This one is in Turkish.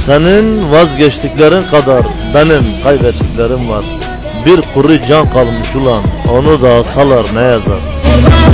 Senin vazgeçtiklerin kadar benim kaybettiklerim var. Bir kuru can kalmış ulan, onu da alsalar ne yazar?